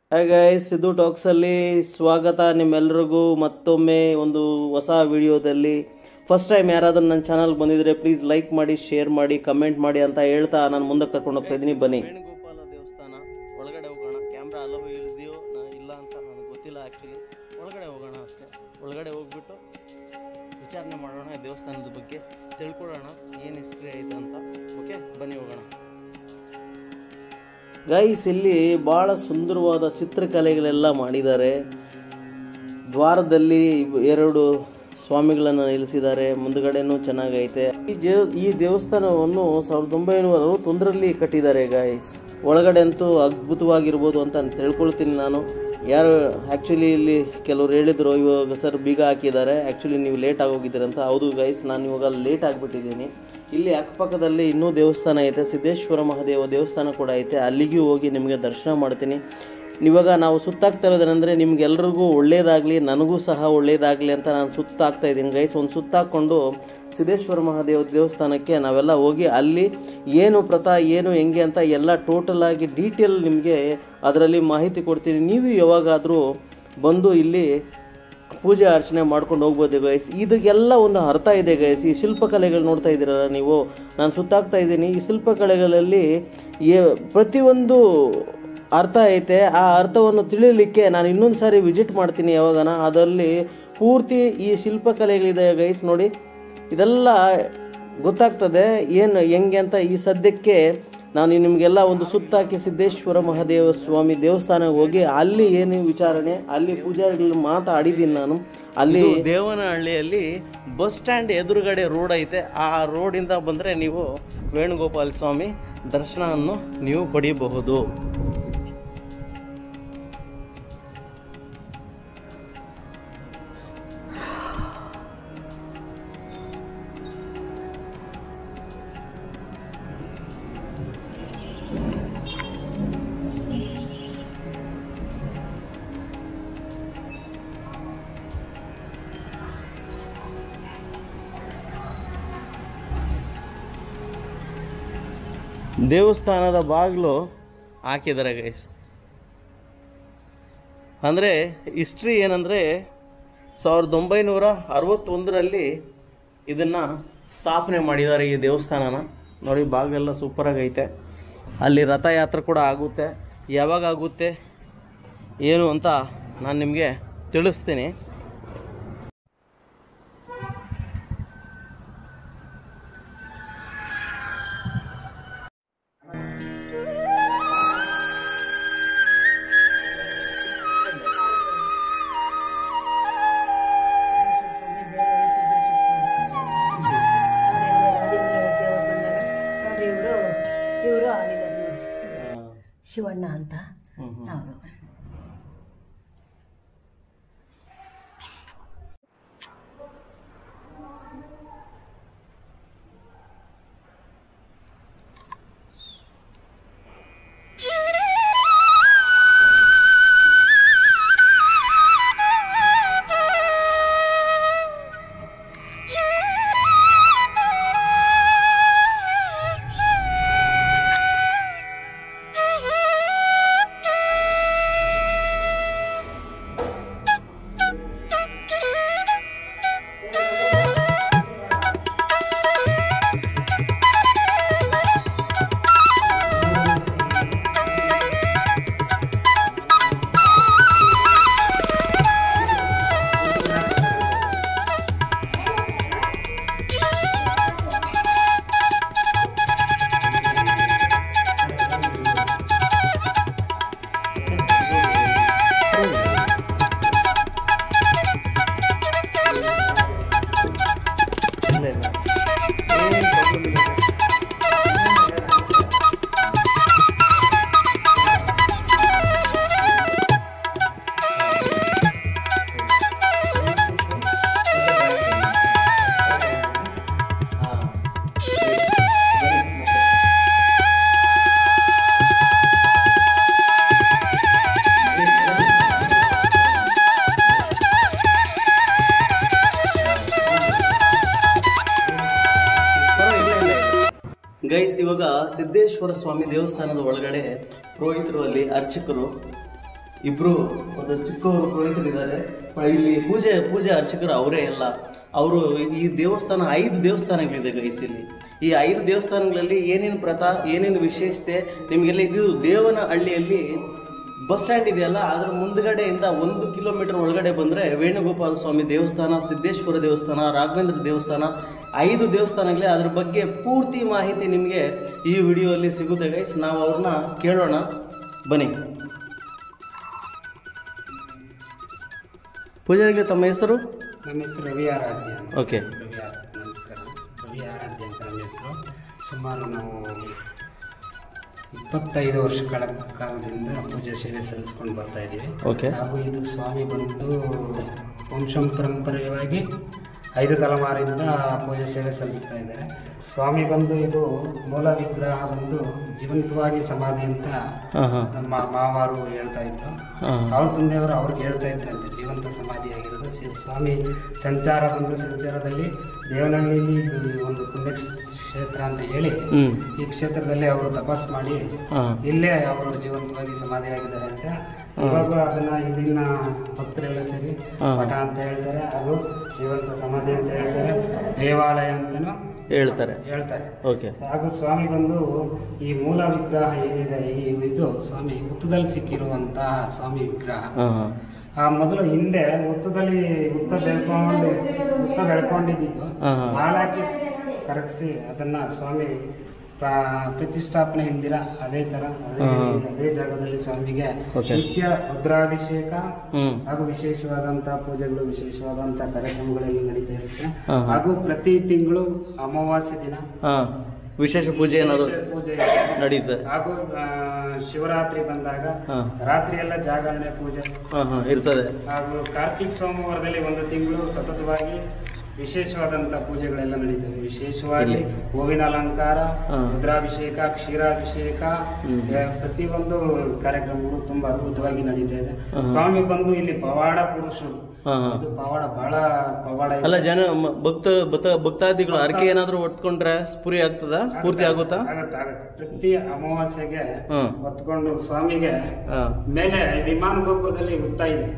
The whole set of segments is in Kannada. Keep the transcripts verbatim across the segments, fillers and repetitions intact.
ಹಾಯ್ ಗೈಸ್, ಸಿದ್ದು ಟಾಕ್ಸಲ್ಲಿ ಸ್ವಾಗತ ನಿಮ್ಮೆಲ್ಲರಿಗೂ ಮತ್ತೊಮ್ಮೆ ಒಂದು ಹೊಸ ವಿಡಿಯೋದಲ್ಲಿ. ಫಸ್ಟ್ ಟೈಮ್ ಯಾರಾದರೂ ನನ್ನ ಚಾನಲ್ ಬಂದಿದ್ರೆ ಪ್ಲೀಸ್ ಲೈಕ್ ಮಾಡಿ, ಶೇರ್ ಮಾಡಿ, ಕಮೆಂಟ್ ಮಾಡಿ ಅಂತ ಹೇಳ್ತಾ ನಾನು ಮುಂದೆ ಕರ್ಕೊಂಡು ಹೋಗ್ತಾ ಇದ್ದೀನಿ. ಬನ್ನಿ. ವೇಣುಗೋಪಾಲ ದೇವಸ್ಥಾನ ಒಳಗಡೆ ಹೋಗೋಣ. ಕ್ಯಾಮ್ರಾ ಅಲೋ ಇದೆಯೋ ಇಲ್ಲ ಅಂತ ನನಗೆ ಗೊತ್ತಿಲ್ಲ. ಆ್ಯಕ್ಚುಲಿ ಒಳಗಡೆ ಹೋಗೋಣ ಅಷ್ಟೇ. ಒಳಗಡೆ ಹೋಗ್ಬಿಟ್ಟು ವಿಚಾರಣೆ ಮಾಡೋಣ, ದೇವಸ್ಥಾನದ ಬಗ್ಗೆ ತಿಳ್ಕೊಳ್ಳೋಣ, ಏನು ಹಿಸ್ಟ್ರಿ ಐತೆ ಅಂತ. ಓಕೆ, ಬನ್ನಿ ಹೋಗೋಣ. ಗೈಸ್, ಇಲ್ಲಿ ಬಹಳ ಸುಂದರವಾದ ಚಿತ್ರಕಲೆಗಳೆಲ್ಲ ಮಾಡಿದ್ದಾರೆ. ದ್ವಾರದಲ್ಲಿ ಎರಡು ಸ್ವಾಮಿಗಳನ್ನು ನಿಲ್ಲಿಸಿದ್ದಾರೆ. ಮುಂದುಗಡೆನೂ ಚೆನ್ನಾಗೈತೆ. ಈ ಜೇ ಈ ದೇವಸ್ಥಾನವನ್ನು ಸಾವಿರದ ಒಂಬೈನೂರ ಅರವತ್ತೊಂದರಲ್ಲಿ ಕಟ್ಟಿದ್ದಾರೆ ಗೈಸ್. ಒಳಗಡೆ ಅಂತೂ ಅದ್ಭುತವಾಗಿರ್ಬೋದು ಅಂತ ತಿಳ್ಕೊಳ್ತೀನಿ ನಾನು. ಯಾರು ಆ್ಯಕ್ಚುಲಿ ಇಲ್ಲಿ ಕೆಲವರು ಹೇಳಿದ್ರು ಇವಾಗ ಸರ್ ಬೀಗ ಹಾಕಿದ್ದಾರೆ, ಆ್ಯಕ್ಚುಲಿ ನೀವು ಲೇಟ್ ಆಗೋಗಿದ್ದೀರಿ ಅಂತ. ಹೌದು ಗೈಸ್, ನಾನು ಇವಾಗ ಲೇಟ್ ಆಗಿಬಿಟ್ಟಿದ್ದೀನಿ. ಇಲ್ಲಿ ಅಕ್ಕಪಕ್ಕದಲ್ಲಿ ಇನ್ನೂ ದೇವಸ್ಥಾನ ಐತೆ, ಸಿದ್ದೇಶ್ವರ ಮಹಾದೇವ ದೇವಸ್ಥಾನ ಕೂಡ ಐತೆ. ಅಲ್ಲಿಗೂ ಹೋಗಿ ನಿಮಗೆ ದರ್ಶನ ಮಾಡ್ತೀನಿ. ಇವಾಗ ನಾವು ಸುತ್ತಾಗ್ತಾ ಇರೋದೇನೆಂದರೆ ನಿಮ್ಗೆಲ್ರಿಗೂ ಒಳ್ಳೇದಾಗಲಿ, ನನಗೂ ಸಹ ಒಳ್ಳೇದಾಗಲಿ ಅಂತ ನಾನು ಸುತ್ತಾಗ್ತಾ ಇದ್ದೀನಿ ಗೈಸ್. ಒಂದು ಸುತ್ತಾಕೊಂಡು ಸಿದ್ದೇಶ್ವರ ಮಹಾದೇವ ದೇವಸ್ಥಾನಕ್ಕೆ ನಾವೆಲ್ಲ ಹೋಗಿ ಅಲ್ಲಿ ಏನು ಪ್ರಥಾ ಏನು ಹೆಂಗೆ ಅಂತ ಎಲ್ಲ ಟೋಟಲ್ ಆಗಿ ಡೀಟೇಲ್ ನಿಮಗೆ ಅದರಲ್ಲಿ ಮಾಹಿತಿ ಕೊಡ್ತೀನಿ. ನೀವು ಯಾವಾಗಾದರೂ ಬಂದು ಇಲ್ಲಿ ಪೂಜೆ ಅರ್ಚನೆ ಮಾಡ್ಕೊಂಡು ಹೋಗ್ಬೋದು ಗೈಸ್. ಇದಕ್ಕೆಲ್ಲ ಒಂದು ಅರ್ಥ ಇದೆ ಗೈಸ್. ಈ ಶಿಲ್ಪಕಲೆಗಳು ನೋಡ್ತಾ ಇದ್ದೀರಲ್ಲ ನೀವು, ನಾನು ಸುತ್ತಾಗ್ತಾ ಇದ್ದೀನಿ. ಈ ಶಿಲ್ಪಕಲೆಗಳಲ್ಲಿ ಪ್ರತಿಯೊಂದು ಅರ್ಥ ಐತೆ. ಆ ಅರ್ಥವನ್ನು ತಿಳಿಯಲಿಕ್ಕೆ ನಾನು ಇನ್ನೊಂದು ಸಾರಿ ವಿಸಿಟ್ ಮಾಡ್ತೀನಿ ಯಾವಾಗನ. ಅದರಲ್ಲಿ ಪೂರ್ತಿ ಈ ಶಿಲ್ಪಕಲೆಗಳಿದೆ ಗೈಸ್. ನೋಡಿ, ಇದೆಲ್ಲ ಗೊತ್ತಾಗ್ತದೆ ಏನು ಹೆಂಗೆ ಅಂತ. ಈ ಸದ್ಯಕ್ಕೆ ನಾನು ನಿಮಗೆಲ್ಲ ಒಂದು ಸುತ್ತಾಕಿ ಸಿದ್ದೇಶ್ವರ ಮಹಾದೇವ ಸ್ವಾಮಿ ದೇವಸ್ಥಾನಕ್ಕೆ ಹೋಗಿ ಅಲ್ಲಿ ಏನು ವಿಚಾರಣೆ, ಅಲ್ಲಿ ಪೂಜಾರಿಗಳು ಮಾತಾಡಿದ್ದೀನಿ ನಾನು. ಅಲ್ಲಿ ದೇವನಹಳ್ಳಿಯಲ್ಲಿ ಬಸ್ ಸ್ಟ್ಯಾಂಡ್ ಎದುರುಗಡೆ ರೋಡ್ ಐತೆ. ಆ ರೋಡಿಂದ ಬಂದರೆ ನೀವು ವೇಣುಗೋಪಾಲ ಸ್ವಾಮಿ ದರ್ಶನವನ್ನು ನೀವು ಪಡೆಯಬಹುದು. ದೇವಸ್ಥಾನದ ಬಾಗಿಲು ಹಾಕಿದ್ದಾರೆ ಗೈಸ್. ಅಂದರೆ ಹಿಸ್ಟ್ರಿ ಏನಂದರೆ ಸಾವಿರದ ಒಂಬೈನೂರ ಅರವತ್ತೊಂದರಲ್ಲಿ ಇದನ್ನು ಸ್ಥಾಪನೆ ಮಾಡಿದ್ದಾರೆ ಈ ದೇವಸ್ಥಾನನ. ನೋಡಿ, ಬಾಗಿಲೆಲ್ಲ ಸೂಪರಾಗೈತೆ. ಅಲ್ಲಿ ರಥಯಾತ್ರೆ ಕೂಡ ಆಗುತ್ತೆ. ಯಾವಾಗ ಆಗುತ್ತೆ ಏನು ಅಂತ ನಾನು ನಿಮಗೆ ತಿಳಿಸ್ತೀನಿ. ಶಿವಣ್ಣ ಅಂತ ಅವರು. ಇವಾಗ ಸಿದ್ದೇಶ್ವರ ಸ್ವಾಮಿ ದೇವಸ್ಥಾನದ ಒಳಗಡೆ ಪುರೋಹಿತರು ಅಲ್ಲಿ ಅರ್ಚಕರು ಇಬ್ರು ಒಂದು ಚಿಕ್ಕವರು ಪುರೋಹಿತರಿದ್ದಾರೆ. ಇಲ್ಲಿ ಪೂಜೆ ಪೂಜೆ ಅರ್ಚಕರು ಅವರೇ ಎಲ್ಲ. ಅವರು ಈ ದೇವಸ್ಥಾನ ಐದು ದೇವಸ್ಥಾನಗಳಿದೆ ಗೈಸ್. ಇಲ್ಲಿ ಈ ಐದು ದೇವಸ್ಥಾನಗಳಲ್ಲಿ ಏನೇನು ಪ್ರತಾ ಏನೇನು ವಿಶೇಷತೆ ನಿಮಗೆಲ್ಲ ಇದು ದೇವನಹಳ್ಳಿಯಲ್ಲಿ ಬಸ್ ಸ್ಟ್ಯಾಂಡ್ ಇದೆಯಲ್ಲ, ಅದರ ಮುಂದ್ಗಡೆಯಿಂದ ಒಂದು ಕಿಲೋಮೀಟರ್ ಒಳಗಡೆ ಬಂದರೆ ವೇಣುಗೋಪಾಲ ಸ್ವಾಮಿ ದೇವಸ್ಥಾನ, ಸಿದ್ದೇಶ್ವರ ದೇವಸ್ಥಾನ, ರಾಘವೇಂದ್ರ ದೇವಸ್ಥಾನ, ಐದು ದೇವಸ್ಥಾನಗಳೇ. ಅದ್ರ ಬಗ್ಗೆ ಪೂರ್ತಿ ಮಾಹಿತಿ ನಿಮಗೆ ಈ ವಿಡಿಯೋಲ್ಲಿ ಸಿಗುತ್ತೆ ಗೈಸ್. ನಾವು ಅವ್ರನ್ನ ಕೇಳೋಣ, ಬನ್ನಿ. ಪೂಜಾರಿಗೆ ತಮ್ಮ ಹೆಸರು? ನಮ್ಮ ಹೆಸರು ರವಿ ಆರಾಧ್ಯ. ಓಕೆ. ರವಿ ಆರಾಧ್ಯ, ನಮಸ್ಕಾರ. ರವಿ ಆರಾಧ್ಯ ಅಂತ ನನ್ನ ಹೆಸರು. ಸುಮಾರು ನಾವು ಇಪ್ಪತ್ತೈದು ವರ್ಷಗಳ ಕಾಲದಿಂದ ಪೂಜೆ ಸೇವೆ ಸಲ್ಲಿಸ್ಕೊಂಡು ಬರ್ತಾ ಇದ್ದೀವಿ. ಓಕೆ. ಹಾಗೂ ಇದು ಸ್ವಾಮಿ ಬಂದು ವಂಶಂ ಪರಂಪರೆಯಾಗಿ ಐದು ತಲೆಮಾರಿಂದ ಪೂಜೆ ಸೇವೆ ಸಲ್ಲಿಸ್ತಾ ಇದ್ದಾರೆ. ಸ್ವಾಮಿ ಬಂದು ಇದು ಮೂಲ ವಿಗ್ರಹ ಬಂದು ಜೀವಂತವಾಗಿ ಸಮಾಧಿ ಅಂತ ನಮ್ಮ ಮಾವಾರು ಹೇಳ್ತಾ ಇದ್ರು. ಅವ್ರ ತಂದೆಯವರು ಅವ್ರಿಗೆ ಹೇಳ್ತಾ ಇದ್ರಂತೆ ಜೀವಂತ ಸಮಾಧಿ ಆಗಿರೋದು. ಸ್ವಾಮಿ ಸಂಚಾರ ಬಂದು ಸಂಚಾರದಲ್ಲಿ ದೇವನಹಳ್ಳಿಯಲ್ಲಿ ಒಂದು ಪುಣ್ಯ ಕ್ಷೇತ್ರ ಅಂತ ಹೇಳಿ ಈ ಕ್ಷೇತ್ರದಲ್ಲಿ ಅವರು ತಪಸ್ ಮಾಡಿ ಇಲ್ಲೇ ಅವರು ಜೀವಂತವಾಗಿ ಸಮಾಧಿ ಆಗಿದ್ದಾರೆ ಅಂತ. ಇವಾಗ ಅದನ್ನ ಇಲ್ಲಿನ ಭಕ್ತರೆಲ್ಲ ಸೇರಿ ಮಠ ಅಂತ ಹೇಳ್ತಾರೆ, ಅದು ಜೀವಂತ ಸಮಾಧಿ ಅಂತ ಹೇಳ್ತಾರೆ, ದೇವಾಲಯ ಅಂತನೂ ಹೇಳ್ತಾರೆ ಹೇಳ್ತಾರೆ ಓಕೆ. ಹಾಗೂ ಸ್ವಾಮಿ ಬಂದು ಈ ಮೂಲ ವಿಗ್ರಹ ಏನಿದೆ, ಈ ಇದು ಸ್ವಾಮಿ ಹುತ್ತದಲ್ಲಿ ಸಿಕ್ಕಿರುವಂತಹ ಸ್ವಾಮಿ ವಿಗ್ರಹ. ಆ ಮೊದಲು ಹಿಂದೆ ಹುತ್ತದಲ್ಲಿ ಹುತ್ತ ಬೆಳ್ಕೊಂಡು ಹುತ್ತ ಬೆಳ್ಕೊಂಡಿದ್ದು ಹಾಲಾಕಿ ಕರಗಿಸಿ ಅದನ್ನ ಸ್ವಾಮಿ ಪ್ರತಿಷ್ಠಾಪನೆ ಹಿಂದಿರ ಅದೇ ತರ ಅದೇ ಅದೇ ಜಾಗದಲ್ಲಿ ಸ್ವಾಮಿಗೆ ನಿತ್ಯ ರುದ್ರಾಭಿಷೇಕ ಹಾಗೂ ವಿಶೇಷವಾದಂತಹ ಪೂಜೆಗಳು, ವಿಶೇಷವಾದಂತಹ ಕಾರ್ಯಕ್ರಮಗಳು ನಡೀತಾ ಇರುತ್ತೆ. ಹಾಗೂ ಪ್ರತಿ ತಿಂಗಳು ಅಮಾವಾಸ್ಯೆ ದಿನ ವಿಶೇಷ ಪೂಜೆ ಪೂಜೆ ನಡೀತದೆ. ಹಾಗೂ ಶಿವರಾತ್ರಿ ಬಂದಾಗ ರಾತ್ರಿ ಎಲ್ಲ ಜಾಗರಣೆ ಪೂಜೆ ಇರ್ತದೆ. ಹಾಗೂ ಕಾರ್ತಿಕ್ ಸೋಮವಾರದಲ್ಲಿ ಒಂದು ತಿಂಗಳು ಸತತವಾಗಿ ವಿಶೇಷವಾದಂತಹ ಪೂಜೆಗಳೆಲ್ಲ ನಡೀತವೆ. ವಿಶೇಷವಾಗಿ ಹೂವಿನ ಅಲಂಕಾರ, ರುದ್ರಾಭಿಷೇಕ, ಕ್ಷೀರಾಭಿಷೇಕ, ಪ್ರತಿಯೊಂದು ಕಾರ್ಯಕ್ರಮಗಳು ತುಂಬಾ ಅದ್ಭುತವಾಗಿ ನಡೀತಾ ಇದೆ. ಸ್ವಾಮಿ ಬಂದು ಇಲ್ಲಿ ಪವಾಡ ಪುರುಷರು. ಇದು ಪವಾಡ ಬಹಳ ಪವಾಡ ಅಲ್ಲ. ಜನ ಭಕ್ತ ಭಕ್ತಾದಿಗಳು ಹರಕೆ ಏನಾದ್ರು ಹೊತ್ಕೊಂಡ್ರೆ ಪೂರಿ ಆಗ್ತದ ಪೂರ್ತಿ ಆಗುತ್ತಾ? ಆಗತ್ತೆ ಆಗತ್ತೆ. ಪ್ರತಿ ಅಮಾವಾಸ್ಯೆಗೆ ಹೊತ್ಕೊಂಡು ಸ್ವಾಮಿಗೆ ಮೇಲೆ ವಿಮಾನ ಗೋಪುರದಲ್ಲಿ ಹುತ್ತ ಇದೆ.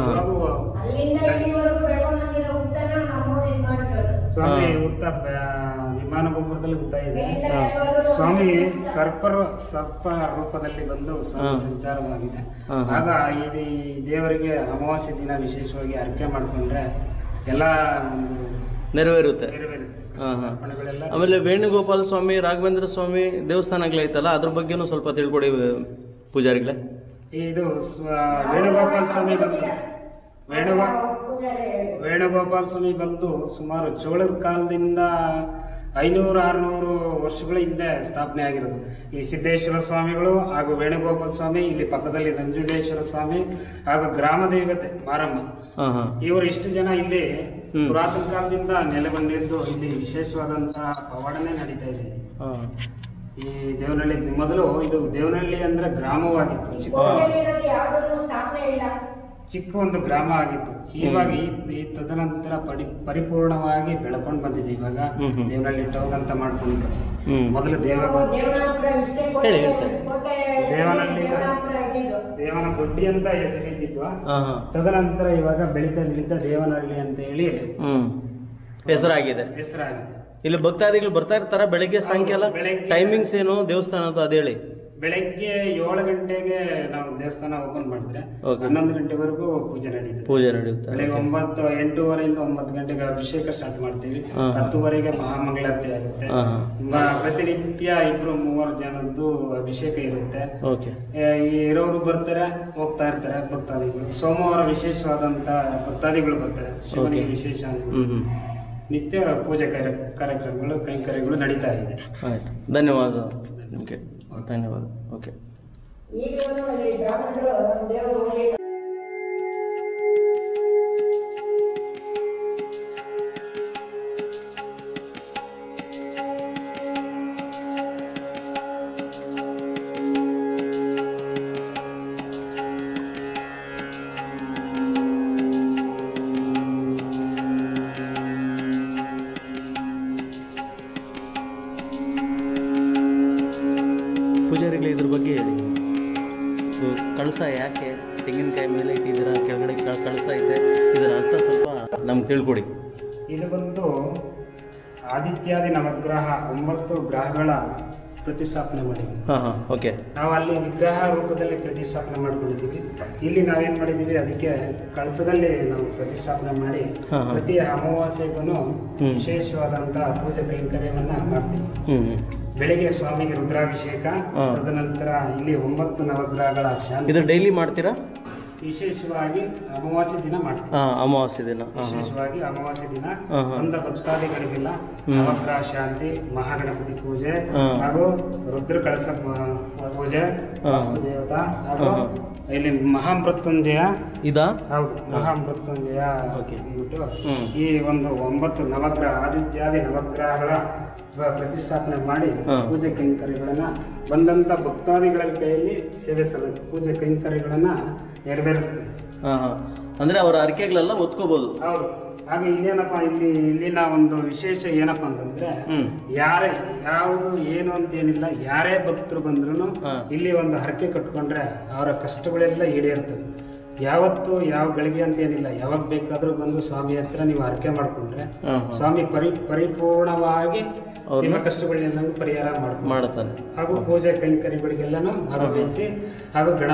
ಸ್ವಾಮಿ ಹುತ್ತ ವಿಮಾನ ಗೋಪುರದಲ್ಲಿ ಹುತ್ತ ಇದೆ. ಸ್ವಾಮಿ ಸರ್ಪ ಸರ್ಪ ರೂಪದಲ್ಲಿ ಬಂದು ಸ್ವಾಮಿ ಸಂಚಾರವಾಗಿದೆ. ಆಗ ಈ ದೇವರಿಗೆ ಅಮಾವಾಸ್ಯೆ ದಿನ ವಿಶೇಷವಾಗಿ ಅರ್ಕೆ ಮಾಡ್ಕೊಂಡ್ರೆ ಎಲ್ಲ ನೆರವೇರುತ್ತೆ. ನೆರವೇರುತ್ತೆ. ಆಮೇಲೆ ವೇಣುಗೋಪಾಲ ಸ್ವಾಮಿ, ರಾಘವೇಂದ್ರ ಸ್ವಾಮಿ ದೇವಸ್ಥಾನಗಳೈತಲ್ಲ, ಅದ್ರ ಬಗ್ಗೆನೂ ಸ್ವಲ್ಪ ತಿಳ್ಕೊಡಿ ಪೂಜಾರಿಗಳೇ. ಇದು ವೇಣುಗೋಪಾಲ ಸ್ವಾಮಿ ಬಂದು ವೇಣುಗೋ ವೇಣುಗೋಪಾಲ ಸ್ವಾಮಿ ಬಂದು ಸುಮಾರು ಚೋಳರ ಕಾಲದಿಂದ ಐನೂರು ಆರ್ನೂರು ವರ್ಷಗಳ ಹಿಂದೆ ಸ್ಥಾಪನೆ ಆಗಿರೋದು. ಈ ಸಿದ್ದೇಶ್ವರ ಸ್ವಾಮಿಗಳು ಹಾಗೂ ವೇಣುಗೋಪಾಲ ಸ್ವಾಮಿ, ಇಲ್ಲಿ ಪಕ್ಕದಲ್ಲಿ ನಂಜುಂಡೇಶ್ವರ ಸ್ವಾಮಿ ಹಾಗೂ ಗ್ರಾಮ ದೇವತೆ ಮಾರಮ್ಮ, ಇವರು ಇಷ್ಟು ಜನ ಇಲ್ಲಿ ಪುರಾತನ ಕಾಲದಿಂದ ನೆಲೆ ಬಂದಿದ್ದು. ಇಲ್ಲಿ ವಿಶೇಷವಾದಂತಹ ಪವಾಡನೆ ನಡೀತಾ ಇದೆ. ಈ ದೇವನಹಳ್ಳಿ ಮೊದಲು ಇದು ದೇವನಹಳ್ಳಿ ಅಂದ್ರೆ ಗ್ರಾಮವಾಗಿತ್ತು, ಚಿಕ್ಕ ಚಿಕ್ಕ ಒಂದು ಗ್ರಾಮ ಆಗಿತ್ತು. ಇವಾಗ ಈ ತದನಂತರ ಪಡಿ ಪರಿಪೂರ್ಣವಾಗಿ ಬೆಳ್ಕೊಂಡು ಬಂದಿದೆ. ಇವಾಗ ದೇವನಹಳ್ಳಿ ಟೌನ್ ಅಂತ ಮಾಡ್ಕೊಂಡಿದ್ದು. ಮೊದಲು ದೇವ ದೇವನಹಳ್ಳಿ ದೇವನ ದೊಡ್ಡಿ ಅಂತ ಹೆಸರಿದ್ದಿದ್ವ. ತದನಂತರ ಇವಾಗ ಬೆಳೀತಾ ಬೆಳೀತಾ ದೇವನಹಳ್ಳಿ ಅಂತ ಹೇಳಿ ಹೆಸರಾಗಿದೆ ಹೆಸರಾಗಿದೆ. ಇಲ್ಲಿ ಭಕ್ತಾದಿಗಳು ಬರ್ತಾ ಇರ್ತಾರ ಬೆಳಗ್ಗೆ ಸಾಯಂಕಾಲ? ಟೈಮಿಂಗ್ಸ್ ಏನು ದೇವಸ್ಥಾನದ ಅದ ಹೇಳಿ? ಬೆಳಗ್ಗೆ ಏಳು ಗಂಟೆಗೆ ನಾವು ದೇವಸ್ಥಾನ ಓಪನ್ ಮಾಡಿದ್ರೆ ಹನ್ನೊಂದು ಗಂಟೆವರೆಗೂ ಪೂಜೆ ನಡೆಯುತ್ತೆ. ಪೂಜೆ ನಡೆಯುತ್ತೆ. ಬೆಳಗ್ಗೆ ಒಂಬತ್ತು ಎಂಟೂವರೆಯಿಂದ ಒಂಬತ್ತು ಗಂಟೆಗೆ ಅಭಿಷೇಕ ಸ್ಟಾರ್ಟ್ ಮಾಡ್ತೀವಿ. ಹತ್ತುವರೆಗೆ ಮಹಾಮಂಗಳಾರತಿ ಆಗುತ್ತೆ. ಪ್ರತಿನಿತ್ಯ ಇಬ್ರು ಮೂವರು ಜನದ್ದು ಅಭಿಷೇಕ ಇರುತ್ತೆ. ಇರೋರು ಬರ್ತಾರೆ, ಹೋಗ್ತಾ ಇರ್ತಾರೆ ಭಕ್ತಾದಿಗಳು. ಸೋಮವಾರ ವಿಶೇಷವಾದಂತ ಭಕ್ತಾದಿಗಳು ಬರ್ತಾರೆ. ಶಿವನಿಗೆ ವಿಶೇಷ ನಿತ್ಯ ಪೂಜೆ ಕಾರ್ಯಕ್ರಮಗಳು ಕೈಂಕರ್ಯಗಳು ನಡೀತಾ ಇದೆ. ಆಯ್ತು, ಧನ್ಯವಾದ ನಿಮಗೆ. ಧನ್ಯವಾದ. ಓಕೆ. ಪೂಜಾರಿಗಳೇ, ಇದ್ರ ಬಗ್ಗೆ ಹೇಳಿ. ಕಳಸ ಯಾಕೆ ತೆಂಗಿನಕಾಯಿ ಮೇಲೆ ಇಟ್ಟಿದ್ದೀರಾ, ಕೆಳಗಡೆ ಕ- ಕಳಸ ಐತೆ, ಇದರ ಅರ್ಥ ಸ್ವಲ್ಪ ನಮ್ಗೆ ತಿಳ್ಕೊಡಿ. ಇದು ಬಂದು ಆದಿತ್ಯಾದಿ ನವಗ್ರಹ ಒಂಬತ್ತು ಗ್ರಹಗಳ ಪ್ರತಿಷ್ಠಾಪನೆ ಮಾಡಿದ್ದೀವಿ. ಹಾಂ ಹಾಂ ಓಕೆ. ನಾವು ಅಲ್ಲಿ ವಿಗ್ರಹ ರೂಪದಲ್ಲಿ ಪ್ರತಿಷ್ಠಾಪನೆ ಮಾಡ್ಕೊಂಡಿದ್ದೀವಿ. ಇಲ್ಲಿ ನಾವೇನ್ ಮಾಡಿದ್ದೀವಿ, ಅದಕ್ಕೆ ಕಳಸದಲ್ಲಿ ನಾವು ಪ್ರತಿಷ್ಠಾಪನೆ ಮಾಡಿ ಹಾ, ಹಾ. ಪ್ರತಿ ಅಮಾವಾಸ್ಯೆಗೂ ಹ್ಮ್. ವಿಶೇಷವಾದಂತಹ ಪೂಜೆ ಕೈಂಕರ್ಯವನ್ನ ಮಾಡ್ತೀವಿ. ಹ್ಞೂ ಹ್ಞೂ ಬೆಳಿಗ್ಗೆ ಸ್ವಾಮಿಗೆ ರುದ್ರಾಭಿಷೇಕ, ಹಾ. ತದನಂತರ ಇಲ್ಲಿ ಒಂಬತ್ತು ನವಗ್ರಹಗಳ ಶಾಂತಿ ಇದು ಡೈಲಿ ಮಾಡ್ತೀರಾ? ವಿಶೇಷವಾಗಿ ಅಮಾವಾಸ್ಯೆ ದಿನ ಮಾಡ್ತೀವಿ. ಹಾಂ ಅಮಾವಾಸ್ಯೆ ದಿನ. ಹಾಂ ಹಾಂ ವಿಶೇಷವಾಗಿ ಅಮಾವಾಸ್ಯೆ ದಿನ ಹಾ, ಹಾ. ಬಂದ ಭಕ್ತಾದಿಗಳಿಗೆಲ್ಲ ಹ್ಮ್. ನವಗ್ರಹ ಶಾಂತಿ, ಮಹಾಗಣಪತಿ ಪೂಜೆ ಹಾ. ಹಾಗೂ ರುದ್ರ ಕಳಸ ಪ- ಪೂಜೆ, ಹಾ. ವಾಸ್ತುದೇವತ ಹಾಗೂ ಹಾ, ಇಲ್ಲಿ ಮಹಾಮೃತ್ಯುಂಜಯ, ಇದಾ? ಹೌದು ಮಹಾಮೃತ್ಯುಂಜಯ ಓಕೆ. ಅಂದ್ಬಿಟ್ಟು ಹ್ಮ್. ಈ ಒಂದು ಒಂಬತ್ತು ನವಗ್ರಹ ಆದಿತ್ಯಾದಿ ನವಗ್ರಹಗಳ ಪ್ರ- ಪ್ರತಿಷ್ಠಾಪನೆ ಮಾಡಿ ಹಾ. ಪೂಜೆ ಕೈಂಕರ್ಯಗಳನ್ನ ಬಂದಂತ ಭಕ್ತಾದಿಗಳ ಕೈಯಲ್ಲಿ ಸೇವೆ ಸಲ್ಲ ಪೂಜೆ ಕೈಂಕರ್ಯಗಳನ್ನ ನೆರವೇರಿಸ್ತೀವಿ. ಹಾಂ ಹಾಂ ಅಂದರೆ ಅವರ ಅರಿಕೆಗಳೆಲ್ಲ ಒತ್ಕೋಬೋದು. ಹೌದು. ಹಾಗೆ ಇಲ್ಲೇನಪ್ಪ, ಇಲ್ಲಿ ಇಲ್ಲಿನ ಒಂದು ವಿಶೇಷ ಏನಪ್ಪಾ ಅಂತಂದ್ರೆ, ಹ್ಮ್. ಯಾರೇ ಯಾವುದು ಏನು ಅಂತ ಏನಿಲ್ಲ, ಯಾರೇ ಭಕ್ತರು ಬಂದ್ರು ಹಾ. ಇಲ್ಲಿ ಒಂದು ಹರಕೆ ಕಟ್ಕೊಂಡ್ರೆ ಅವರ ಕಷ್ಟಗಳೆಲ್ಲ ಈಡೇರ್ತದೆ. ಯಾವತ್ತು ಯಾವ ಗಳಿಗೆ ಅಂತ ಏನಿಲ್ಲ, ಯಾವಾಗ ಬೇಕಾದ್ರೂ ಬಂದು ಸ್ವಾಮಿ ಹತ್ರ ನೀವು ಹರಕೆ ಮಾಡ್ಕೊಂಡ್ರೆ ಹಾಂ ಹಾಂ ಸ್ವಾಮಿ ಪರಿ ಪರಿಪೂರ್ಣವಾಗಿ ಅವ್ರನ್ನ ನಿಮ್ಮ ಕಷ್ಟಗಳನ್ನೆಲ್ಲ ಪರಿಹಾರ ಮಾಡ್ತಾರೆ. ಮಾಡುತ್ತಾನೆ. ಹಾಗೂ ಪೂಜೆ ಕೈಂಕರ್ಯಗಳಿಗೆಲ್ಲನೂ ಭಾಗವಹಿಸಿ ಹಾಗೂ ಗಣ